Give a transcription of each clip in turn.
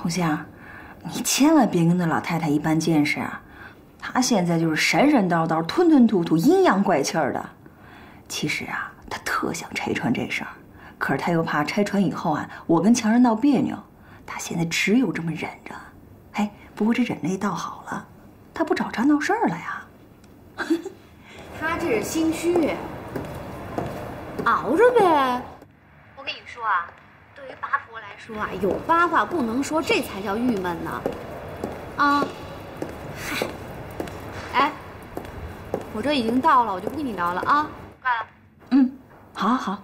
红香，你千万别跟那老太太一般见识啊！她现在就是神神叨叨、吞吞吐吐、阴阳怪气儿的。其实啊，她特想拆穿这事儿，可是她又怕拆穿以后啊，我跟强人闹别扭。她现在只有这么忍着。哎，不过这忍着也倒好了，她不找茬闹事儿了呀。 她这是心虚，熬着呗。我跟你说啊，对于八婆来说啊，有八卦不能说，这才叫郁闷呢。啊，嗨，哎，我这已经到了，我就不跟你聊了啊。挂了。 嗯，好，好。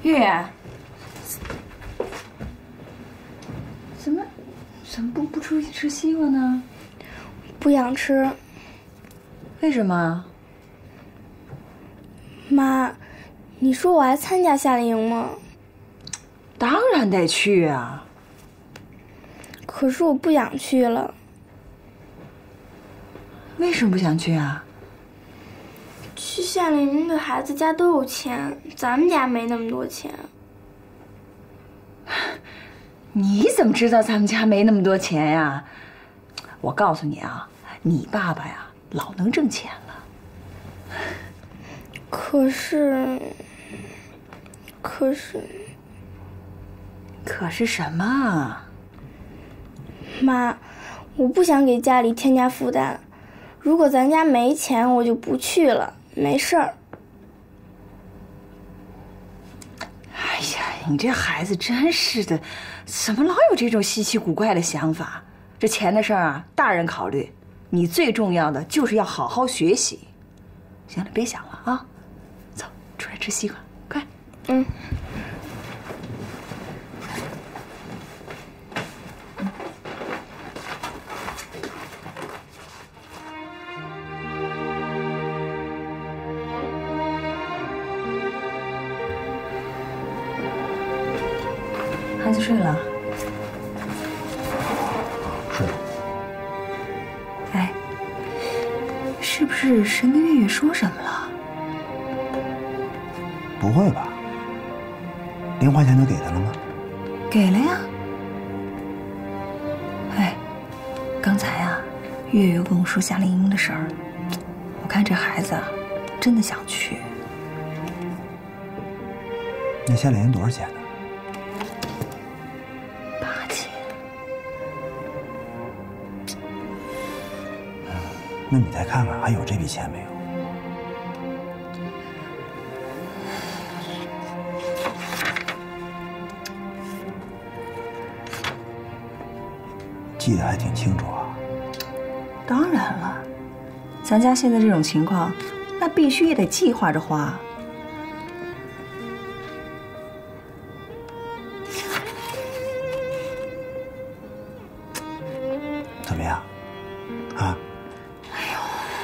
月月，怎么不出去吃西瓜呢？ 不想吃。 为什么？ 妈，你说我还参加夏令营吗？ 当然得去啊。 可是我不想去了。 为什么不想去啊？ 去夏令营的孩子家都有钱，咱们家没那么多钱。 你怎么知道咱们家没那么多钱呀？我告诉你啊，你爸爸呀老能挣钱了。 可是什么？ 妈，我不想给家里添加负担。如果咱家没钱，我就不去了，没事儿。 哎呀，你这孩子真是的，怎么老有这种稀奇古怪的想法？这钱的事儿啊，大人考虑，你最重要的就是要好好学习。行了，别想了啊，走，出来吃西瓜，快。 嗯。 孩子睡了。 睡了。 哎，是不是神跟月月说什么了？ 不会吧？零花钱都给他了吗？ 给了呀。哎，刚才啊，月月跟我说夏令营的事儿，我看这孩子啊，真的想去。 那夏令营多少钱呢 ？8000。 那你再看看还有这笔钱没有？记得还挺清楚啊。 当然了，咱家现在这种情况，那必须也得计划着花。 怎么样？啊？ 哎呦！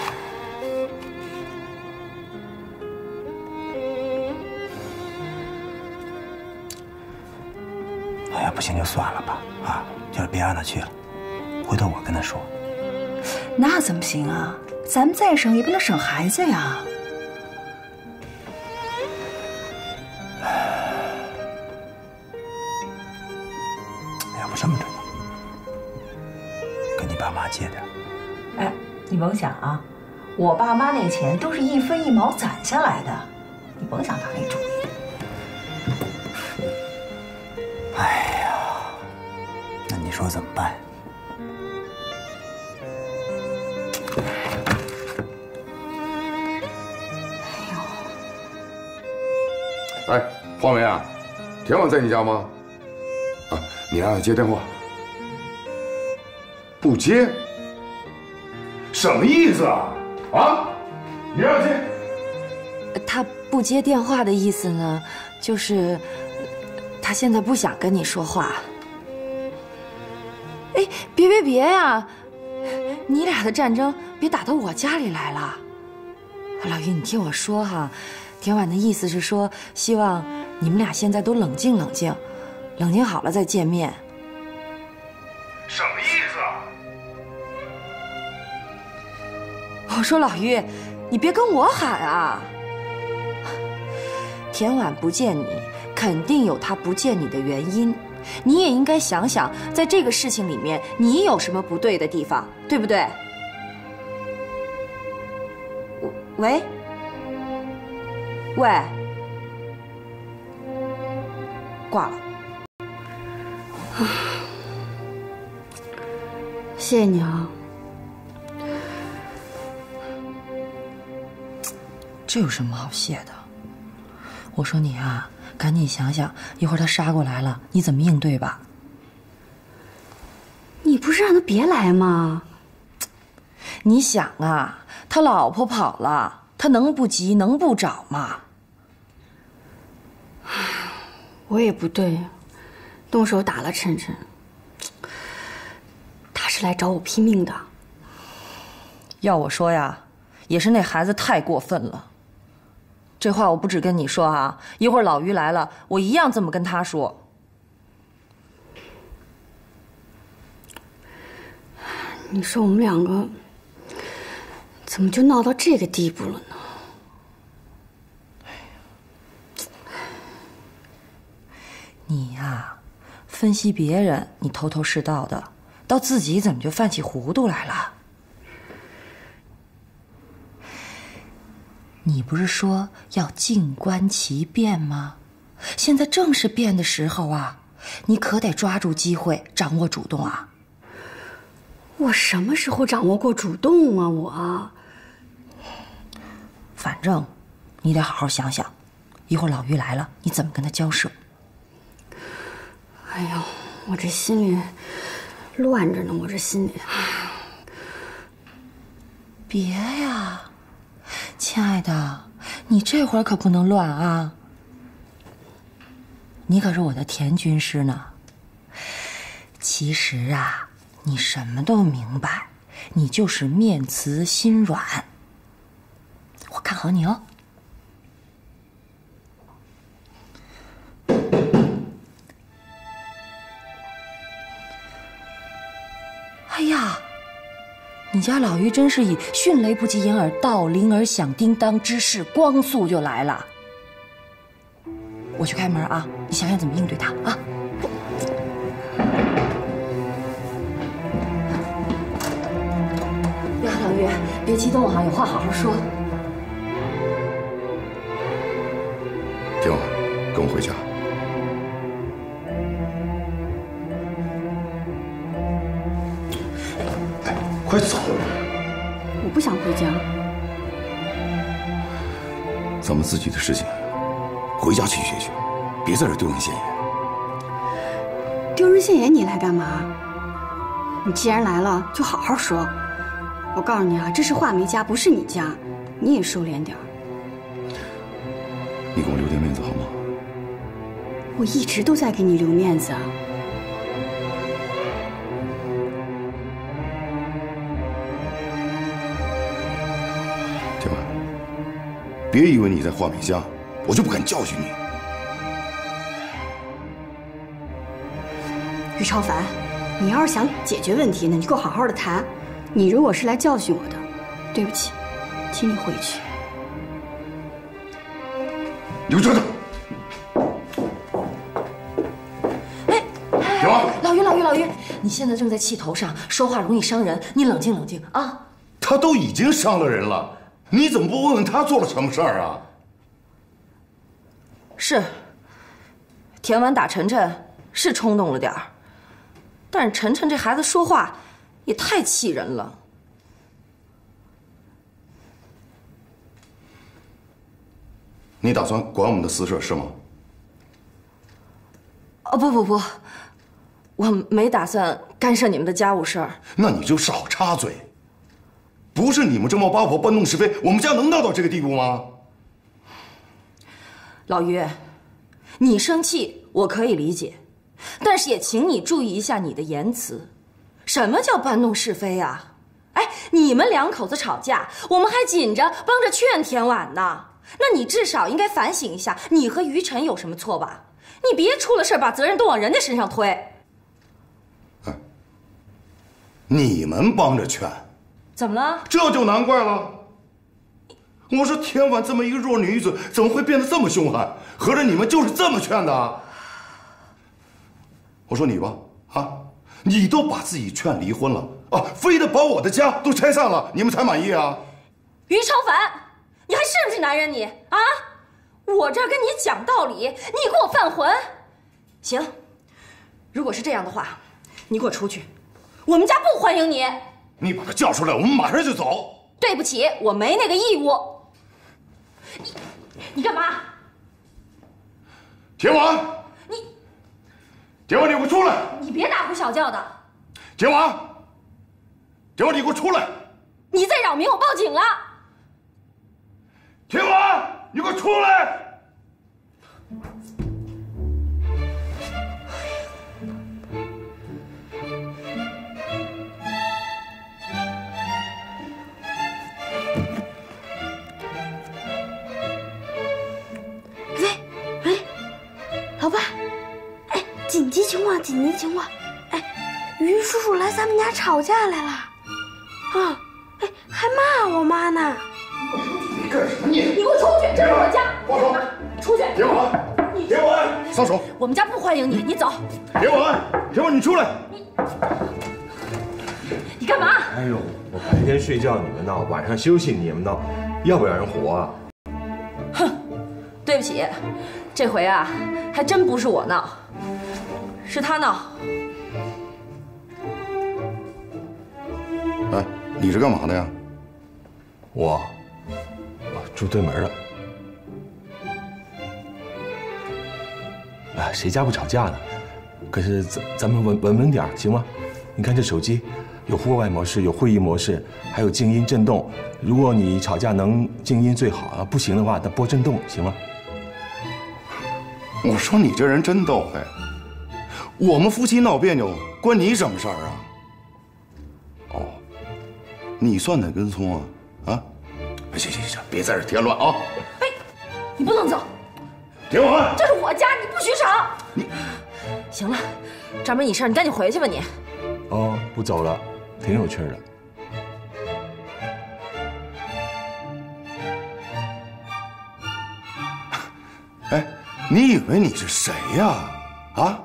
哎呀，不行就算了吧，啊，就是别让他去了，回头我跟他说。 那怎么行啊？咱们再省也不能省孩子呀。 要不这么着吧，跟你爸妈借点。 哎，你甭想啊，我爸妈那钱都是一分一毛攒下来的，你甭想打那主意。 哎呀，那你说怎么办？ 哎，黄梅啊，田婉在你家吗？啊，你让他接电话。不接？什么意思啊？啊？你让他接？ 他不接电话的意思呢，就是他现在不想跟你说话。哎，别呀！你俩的战争别打到我家里来了。老于，你听我说哈，田婉的意思是说，希望你们俩现在都冷静冷静，冷静好了再见面。 什么意思啊？ 我说老于，你别跟我喊啊！田婉不见你，肯定有她不见你的原因。你也应该想想，在这个事情里面，你有什么不对的地方，对不对？喂，挂了。 谢谢你啊。 这有什么好谢的？我说你啊，赶紧想想，一会儿他杀过来了，你怎么应对吧？ 你不是让他别来吗？ 你想啊，他老婆跑了，他能不急能不找吗？ 我也不对呀，动手打了晨晨，他是来找我拼命的。 要我说呀，也是那孩子太过分了。这话我不只跟你说啊，一会儿老于来了，我一样这么跟他说。 你说我们两个怎么就闹到这个地步了呢？ 你呀，分析别人你头头是道的，到自己怎么就犯起糊涂来了？你不是说要静观其变吗？现在正是变的时候啊，你可得抓住机会，掌握主动啊！ 我什么时候掌握过主动啊？我， 反正你得好好想想，一会儿老于来了，你怎么跟他交涉？ 哎呦，我这心里乱着呢，我这心里。 别呀，亲爱的，你这会儿可不能乱啊！你可是我的田军师呢。其实啊，你什么都明白，你就是面慈心软。我看好你哦。哎呀，你家老于真是以迅雷不及掩耳盗铃而响叮当之势，光速就来了。我去开门啊，你想想怎么应对他啊。呀，老于，别激动啊，有话好好说。 挺好，跟我回家。快走！ 我不想回家。 咱们自己的事情，回家去解决，别在这丢人现眼。 丢人现眼，你来干嘛？你既然来了，就好好说。我告诉你啊，这是画眉家，不是你家，你也收敛点儿。 你给我留点面子好吗？ 我一直都在给你留面子。 天晚，别以为你在画眉家，我就不敢教训你。 于超凡，你要是想解决问题呢，你就给我好好的谈。你如果是来教训我的，对不起，请你回去。 你给我站着！ 哎， 天晚， 老于，你现在正在气头上，说话容易伤人，你冷静冷静啊。 他都已经伤了人了，你怎么不问问他做了什么事儿啊？ 是，田婉打晨晨是冲动了点儿，但是晨晨这孩子说话也太气人了。 你打算管我们的私事是吗？ 哦不，我没打算干涉你们的家务事儿。 那你就少插嘴。不是你们这么八婆搬弄是非，我们家能闹到这个地步吗？ 老于，你生气我可以理解，但是也请你注意一下你的言辞。什么叫搬弄是非呀？哎，你们两口子吵架，我们还紧着帮着劝田婉呢。那你至少应该反省一下，你和于晨有什么错吧？你别出了事把责任都往人家身上推。 你们帮着劝， 怎么了？ 这就难怪了。我说田婉这么一个弱女子，怎么会变得这么凶悍？合着你们就是这么劝的？我说你吧，啊，你都把自己劝离婚了啊，非得把我的家都拆散了，你们才满意啊？ 于超凡，你还是不是男人你啊？我这儿跟你讲道理，你给我犯浑？行，如果是这样的话，你给我出去，我们家不欢迎你。 你把他叫出来，我们马上就走。 对不起，我没那个义务。你干嘛？ 田婉，田婉，你给我出来！ 你别大呼小叫的。 田婉，田婉，你给我出来！ 你再扰民，我报警了。 田婉，你给我出来！ 紧急情况，紧急情况！哎，于叔叔来咱们家吵架来了，啊，哎，还骂我妈呢。 你干什么你？ 你给我出去！这是我家！ 放手！ 出去！ 田婉，田婉，撒手！ 我们家不欢迎你，你走！ 田婉，田婉，你出来！ 你干嘛？ 哎呦，我白天睡觉你们闹，晚上休息你们闹，要不要人活啊？ 哼，对不起，这回啊，还真不是我闹，是他闹。 哎，你是干嘛的呀？ 我住对门了。啊，谁家不吵架呢？可是咱们稳点行吗？你看这手机，有户外模式，有会议模式，还有静音震动。如果你吵架能静音最好啊，不行的话，那拨震动行吗？ 我说你这人真逗哎！我们夫妻闹别扭，关你什么事儿啊？哦，你算哪根葱啊？啊！行，别在这添乱啊！ 哎，你不能走。 田婉， 这是我家，你不许吵。 你行了，这儿没你事儿，你赶紧回去吧你。 哦，不走了，挺有趣的。 哎，你以为你是谁呀？啊？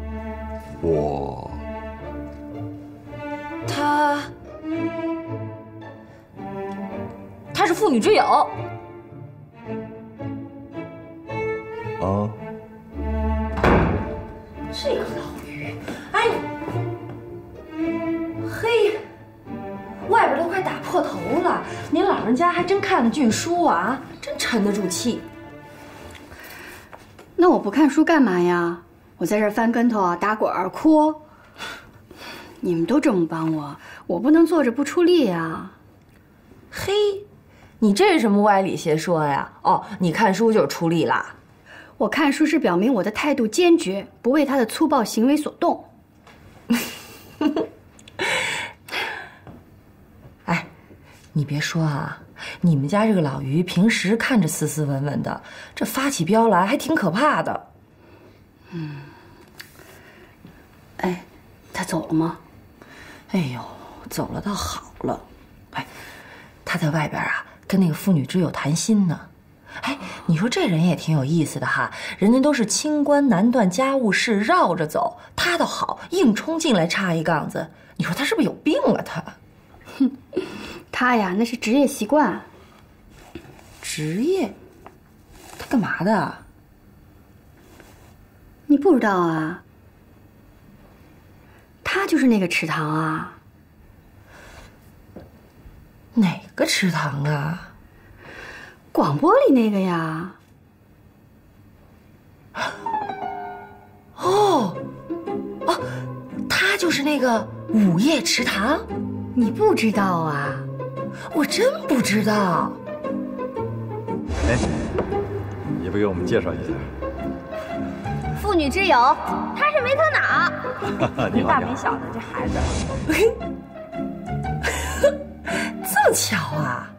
他是妇女之友。 啊。 这个老于，哎，嘿，外边都快打破头了，您老人家还真看得俊书啊，真沉得住气。 那我不看书干嘛呀？我在这儿翻跟头啊，打滚儿哭。你们都这么帮我，我不能坐着不出力呀。 嘿，你这是什么歪理邪说呀？哦，你看书就是出力啦。 我看书是表明我的态度坚决，不为他的粗暴行为所动。 哎，你别说啊，你们家这个老于平时看着斯斯文文的，这发起飙来还挺可怕的。 哎，他走了吗？ 哎呦，走了倒好了。哎，他在外边啊，跟那个妇女之友谈心呢。哎，你说这人也挺有意思的哈，人家都是清官难断家务事，绕着走，他倒好，硬冲进来插一杠子。你说他是不是有病啊？他， 他呀，那是职业习惯。 职业？他干嘛的？ 你不知道啊？他就是那个池塘啊。 哪个池塘啊？ 广播里那个呀。 哦，他就是那个午夜池塘。 你不知道啊？ 我真不知道。 哎，也不给我们介绍一下。 妇女之友，他是没头脑。 你好， 大没小的这孩子。 这么巧啊？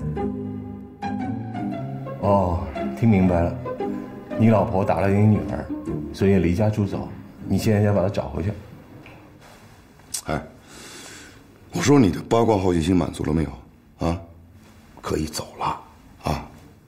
哦，听明白了，你老婆打了你女儿，所以离家出走，你现在想把她找回去。 哎，我说你的八卦好奇心满足了没有？啊，可以走了啊。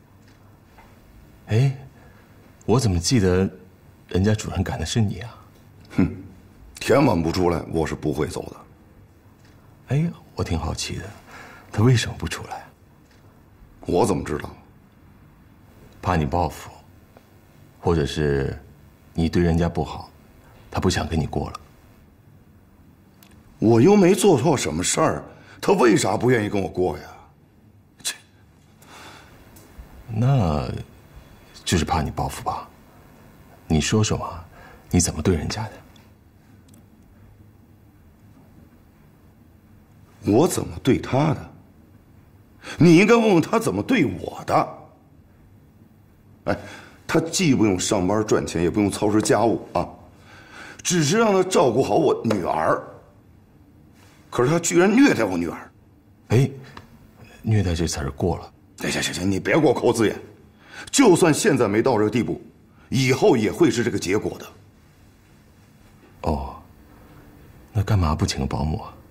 哎，我怎么记得人家主任赶的是你啊？ 哼，田婉不出来，我是不会走的。 哎呀，我挺好奇的，他为什么不出来？ 我怎么知道？ 怕你报复，或者是你对人家不好，他不想跟你过了。 我又没做错什么事儿，他为啥不愿意跟我过呀？切， 那就是怕你报复吧？你说说嘛，你怎么对人家的？ 我怎么对他的？你应该问问他怎么对我的。哎，他既不用上班赚钱，也不用操持家务啊，只是让他照顾好我女儿。可是他居然虐待我女儿。 哎，虐待这词儿过了。 行，你别给我抠字眼。就算现在没到这个地步，以后也会是这个结果的。 那干嘛不请个保姆啊？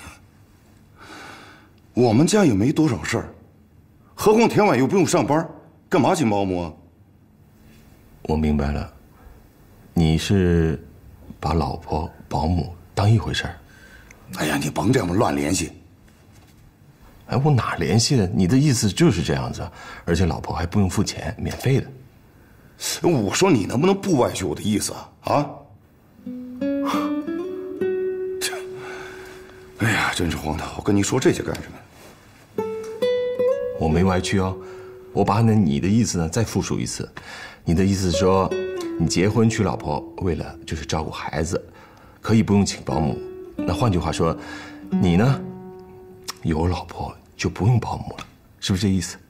我们家也没多少事儿，何况田婉又不用上班，干嘛请保姆啊？ 我明白了，你是把老婆、保姆当一回事儿。 哎呀，你甭这么乱联系。 哎，我哪联系的？你的意思就是这样子，而且老婆还不用付钱，免费的。 我说你能不能不歪曲我的意思啊？啊？哎呀，真是荒唐！我跟你说这些干什么？ 我没歪曲哦，我把你的意思呢再复述一次。你的意思是说，你结婚娶老婆为了就是照顾孩子，可以不用请保姆。那换句话说，你呢有老婆就不用保姆了，是不是这意思？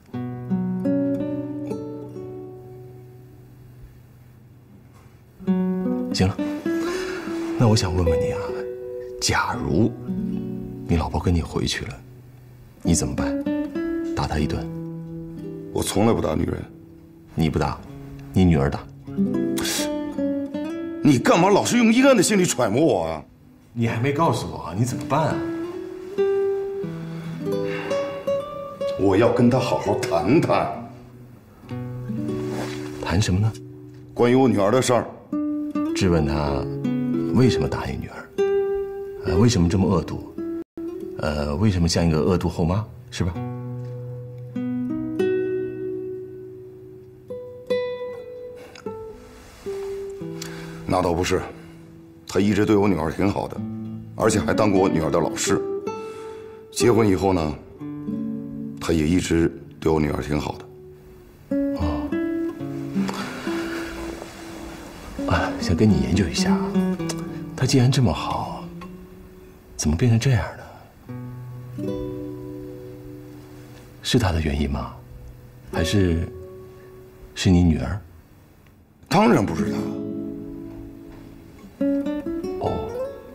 行了，那我想问问你啊，假如你老婆跟你回去了，你怎么办？打她一顿？ 我从来不打女人。 你不打，你女儿打。 你干嘛老是用阴暗的心理揣摩我啊？ 你还没告诉我你怎么办啊？ 我要跟她好好谈谈。 谈什么呢？ 关于我女儿的事儿。 质问她为什么打你女儿？为什么这么恶毒？为什么像一个恶毒后妈，是吧？ 那倒不是，他一直对我女儿挺好的，而且还当过我女儿的老师。结婚以后呢，他也一直对我女儿挺好的。 想跟你研究一下，他既然这么好，怎么变成这样呢？是他的原因吗？还是你女儿？ 当然不是他。 哦，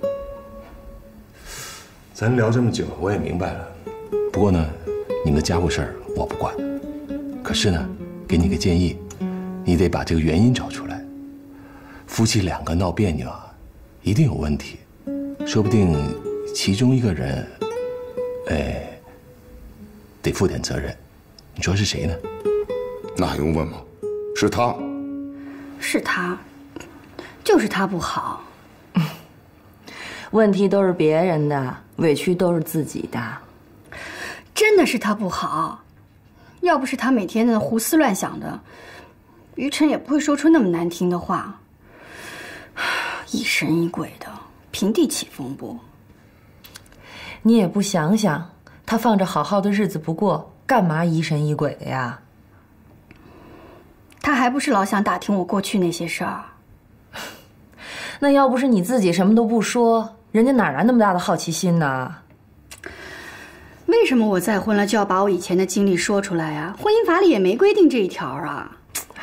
咱聊这么久，我也明白了。不过呢，你们的家务事儿我不管。可是呢，给你个建议，你得把这个原因找出来。夫妻两个闹别扭啊，一定有问题，说不定其中一个人，得负点责任。你说是谁呢？ 那还用问吗？是他。 是他，就是他不好。 问题都是别人的，委屈都是自己的。 真的是他不好，要不是他每天在那胡思乱想的，于晨也不会说出那么难听的话。疑神疑鬼的，平地起风波。 你也不想想，他放着好好的日子不过，干嘛疑神疑鬼的呀？ 他还不是老想打听我过去那些事儿。 那要不是你自己什么都不说，人家哪来那么大的好奇心呢？ 为什么我再婚了就要把我以前的经历说出来啊？婚姻法里也没规定这一条啊。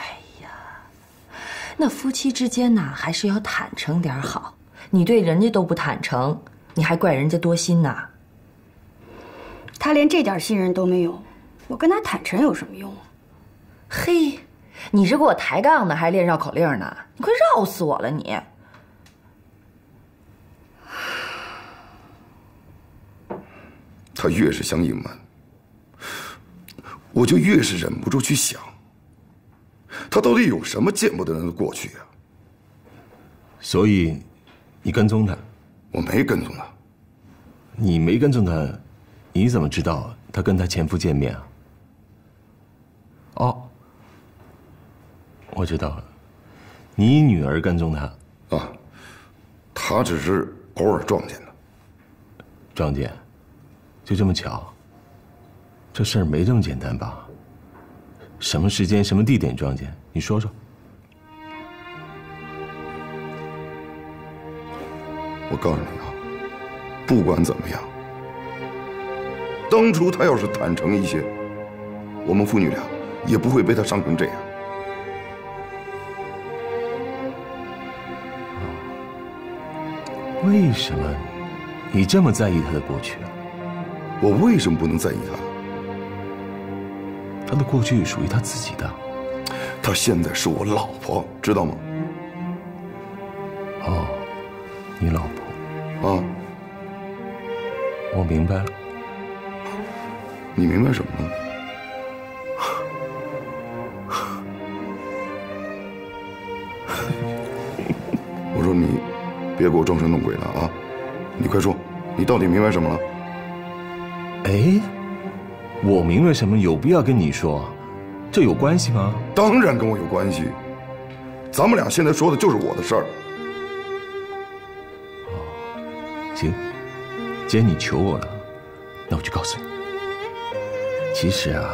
那夫妻之间呐，还是要坦诚点好。你对人家都不坦诚，你还怪人家多心呐？ 他连这点信任都没有，我跟他坦诚有什么用？ 嘿，你是给我抬杠呢，还练绕口令呢？你快绕死我了你！ 他越是想隐瞒，我就越是忍不住去想。他到底有什么见不得人的过去啊？ 所以，你跟踪他？ 我没跟踪他。 你没跟踪他，你怎么知道他跟他前夫见面啊？哦，我知道了，你女儿跟踪他。 啊，他只是偶尔撞见的。 撞见？就这么巧？这事儿没这么简单吧？什么时间、什么地点撞见？你说说。 我告诉你啊，不管怎么样，当初他要是坦诚一些，我们父女俩也不会被他伤成这样。 为什么你这么在意他的过去啊？ 我为什么不能在意他？ 他的过去属于他自己的。 她现在是我老婆，知道吗？ 哦，你老婆。 啊。 我明白了。 你明白什么呢？我说你别给我装神弄鬼的啊！你快说，你到底明白什么了？ 哎，我明白什么？有必要跟你说？这有关系吗？ 当然跟我有关系。咱们俩现在说的就是我的事儿。 行，既然你求我了，那我就告诉你。其实啊，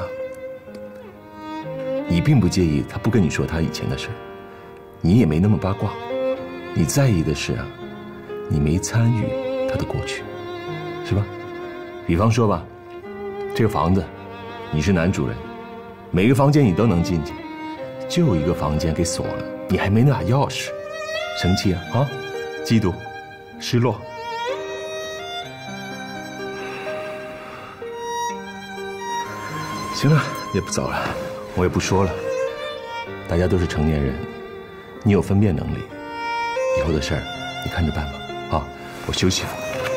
你并不介意他不跟你说他以前的事，你也没那么八卦。你在意的是啊，你没参与他的过去，是吧？比方说吧，这个房子，你是男主人，每个房间你都能进去，就一个房间给锁了，你还没那把钥匙，生气啊？啊，嫉妒，失落。行了，也不早了，我也不说了。大家都是成年人，你有分辨能力，以后的事儿你看着办吧。啊，我休息了。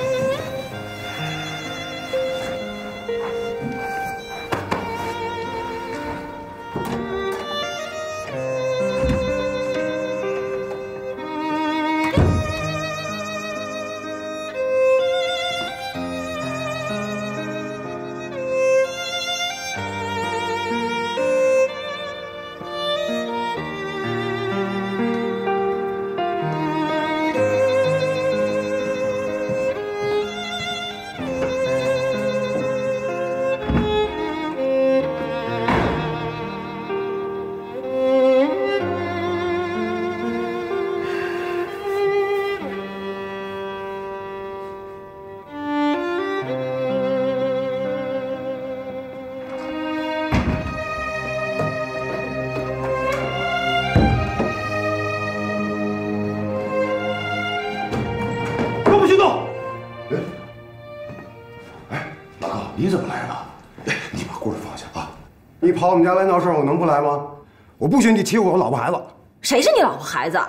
你怎么来了？你把棍儿放下啊！ 你跑我们家来闹事，我能不来吗？我不许你欺负我老婆孩子。 谁是你老婆孩子？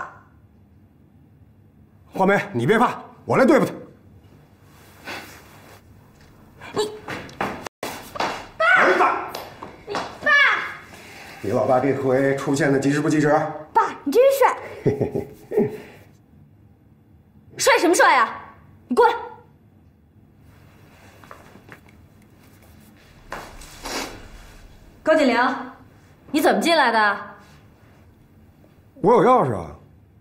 画眉，你别怕，我来对付他。 你，爸！ 儿子， 爸！ 你老爸这回出现的及时不及时？ 爸，你真帅！ 帅什么帅呀？你过来！高锦玲，你怎么进来的？ 我有钥匙啊。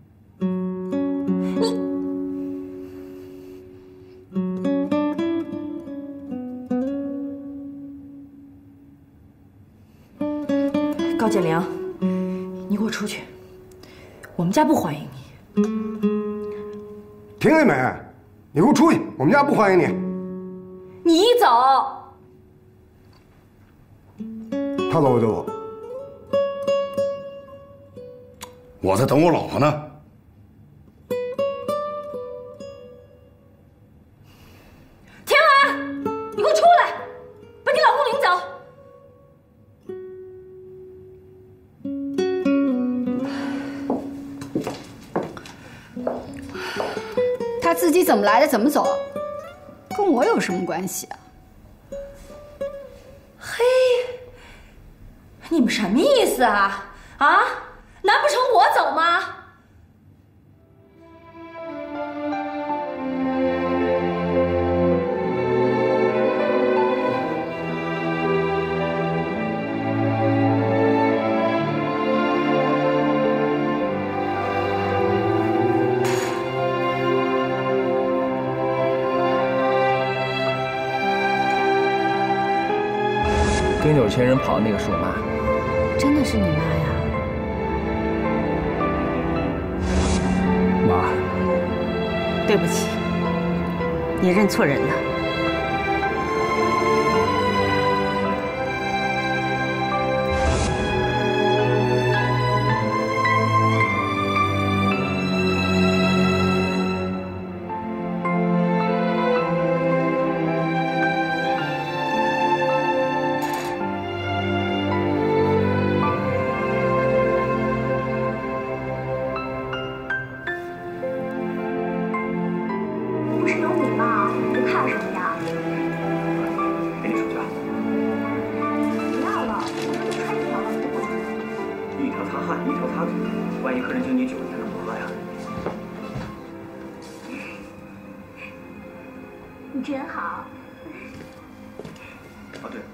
高锦玲，你给我出去！我们家不欢迎你。 听见没？你给我出去！我们家不欢迎你。 你一走， 他走我就走。 我在等我老婆呢。 田婉，你给我出来，把你老公领走。 他自己怎么来的怎么走，跟我有什么关系啊？ 嘿，你们什么意思啊？啊，难不成我走吗？ 跟有钱人跑的那个是我妈， 真的是你妈呀？ 妈， 对不起，你认错人了。 不是有你吗？不怕什么呀？ 一条擦嘴，万一客人敬你酒，你还能不喝呀？ 你真好。 哦对，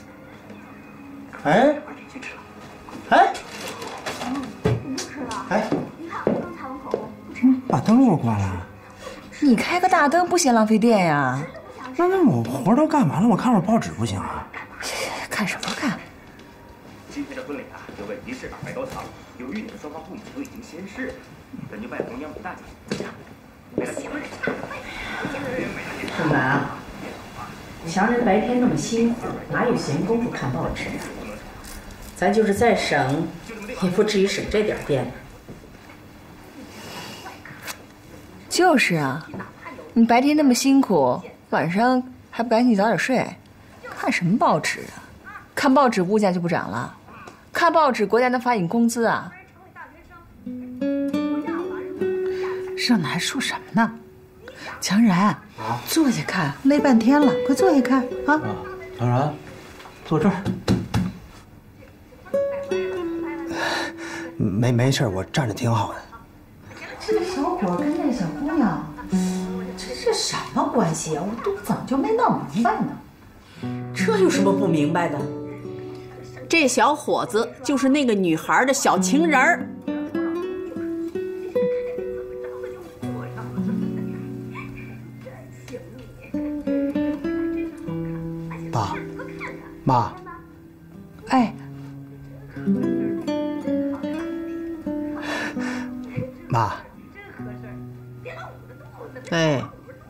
哎， 先吃了。 哎， 我不吃了。 哎， 你看我刚才完口，不吃。 把灯给我关了。 你开个大灯不嫌浪费电呀？ 那我活都干完了，我看会儿报纸不行啊？ 看什么看？ 今天的婚礼啊，有个仪式感拜高堂，由于你们双方父母都已经先逝了，咱就拜红娘为大姐，怎么样？为了情人。 春兰啊，强人白天那么辛苦，哪有闲工夫看报纸啊？咱就是再省，也不至于省这点电。 就是啊，你白天那么辛苦，晚上还不赶紧早点睡？看什么报纸啊？看报纸物价就不涨了？看报纸国家能发你工资啊？ 热闹还说什么呢？强然，坐下看，累半天了，快坐下看啊！ 当然，坐这儿。没事，我站着挺好的。 这个小伙跟那小姑娘，这什么关系啊？我怎么就没闹明白呢？ 这有什么不明白的？这小伙子就是那个女孩的小情人儿。 爸，妈， 哎， 妈， 哎，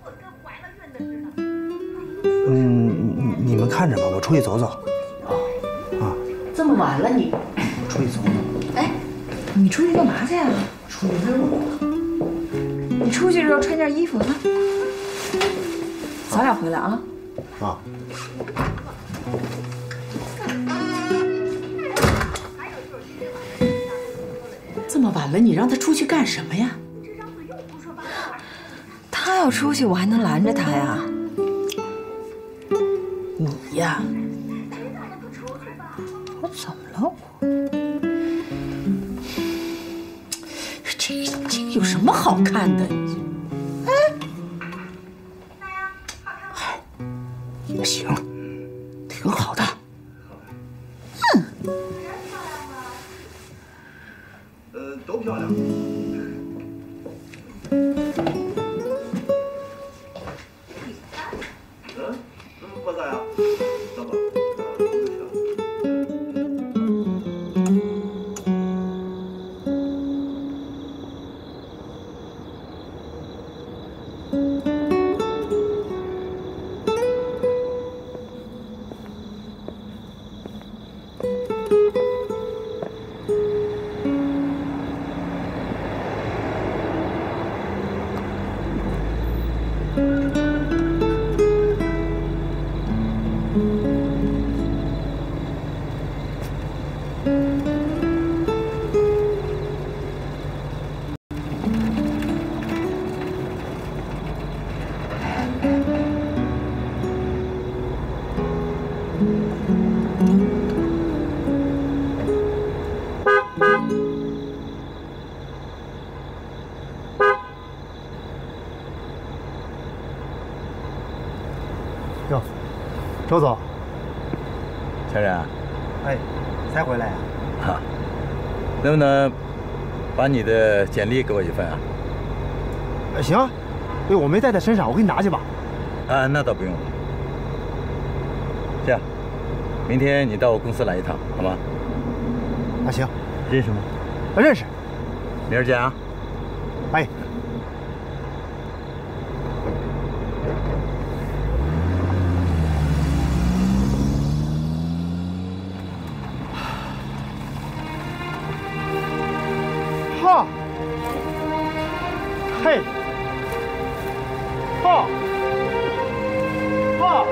你们看着吧，我出去走走。 这么晚了你， 我出去走走。 哎，你出去干嘛去呀？ 出去溜达。 你出去的时候穿件衣服啊，早点回来啊。 啊。 这么晚了，你让他出去干什么呀？ 他要出去，我还能拦着他呀？ 你呀， 我怎么了？ 这有什么好看的？嗨，也行，挺好的。 都漂亮。不咋呀，走吧。 哟，周总， 强人啊， 哎，才回来呀？ 啊，能不能把你的简历给我一份啊？ 行啊，哎，我没带在身上，我给你拿去吧。 啊，那倒不用了。这样，明天你到我公司来一趟，好吗？ 啊，行。 认识吗？ 啊，认识。 明儿见啊。 哎。哈，嘿，哈，哈。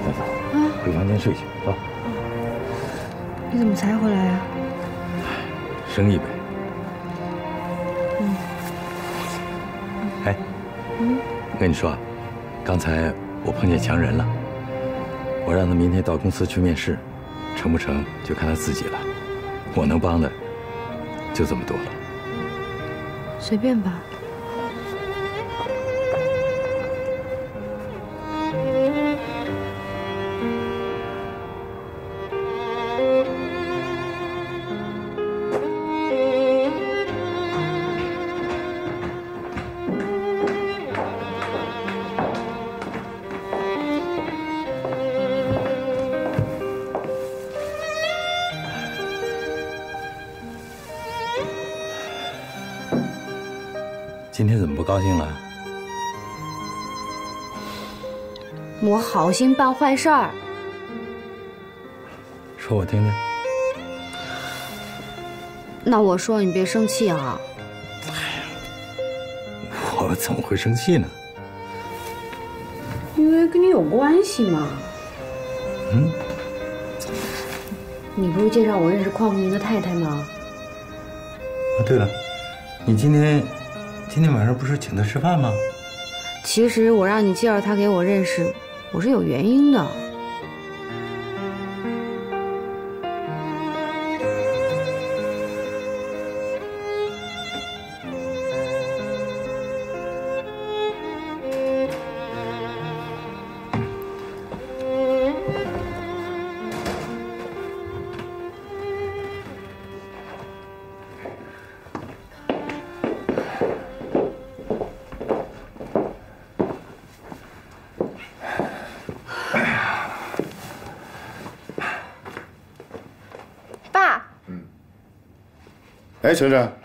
回房间睡去，走。 你怎么才回来呀？ 生意呗。哎，我跟你说啊，刚才我碰见强人了，我让他明天到公司去面试，成不成就看他自己了。我能帮的就这么多了。 随便吧。 今天怎么不高兴了？ 我好心办坏事儿。 说我听听。 那我说你别生气啊。 我怎么会生气呢？ 因为跟你有关系嘛。 嗯。 你不是介绍我认识邝富明的太太吗？ 啊，对了，你今天晚上不是请他吃饭吗？ 其实我让你介绍他给我认识，我是有原因的。 哎，晨晨，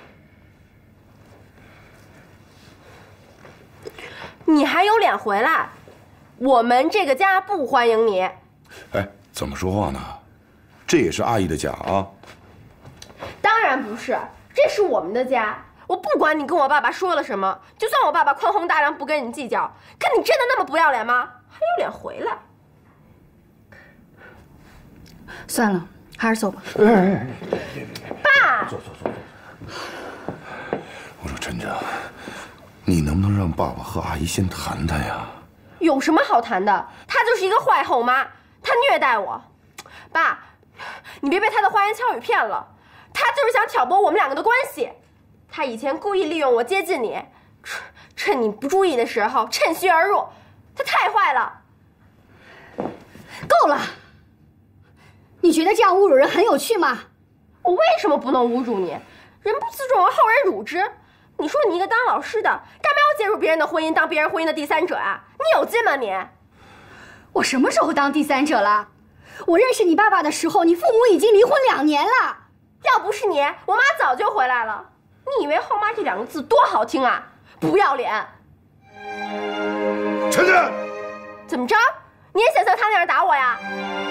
你还有脸回来？我们这个家不欢迎你。 哎，怎么说话呢？这也是阿姨的家啊。 当然不是，这是我们的家。我不管你跟我爸爸说了什么，就算我爸爸宽宏大量，不跟你计较，可你真的那么不要脸吗？还有脸回来？ 算了，还是走吧。 爸， 坐。我说晨晨，你能不能让爸爸和阿姨先谈谈呀？ 有什么好谈的？她就是一个坏后妈，她虐待我。爸，你别被她的花言巧语骗了，她就是想挑拨我们两个的关系。她以前故意利用我接近你，趁你不注意的时候趁虚而入，她太坏了。 够了！你觉得这样侮辱人很有趣吗？ 我为什么不能侮辱你？人不自重而后人辱之。你说你一个当老师的，干嘛要介入别人的婚姻，当别人婚姻的第三者啊？你有劲吗你？ 我什么时候当第三者了？我认识你爸爸的时候，你父母已经离婚2年了。 要不是你，我妈早就回来了。你以为后妈这2个字多好听啊？不要脸！ 晨晨， 怎么着？你也想像他那样打我呀？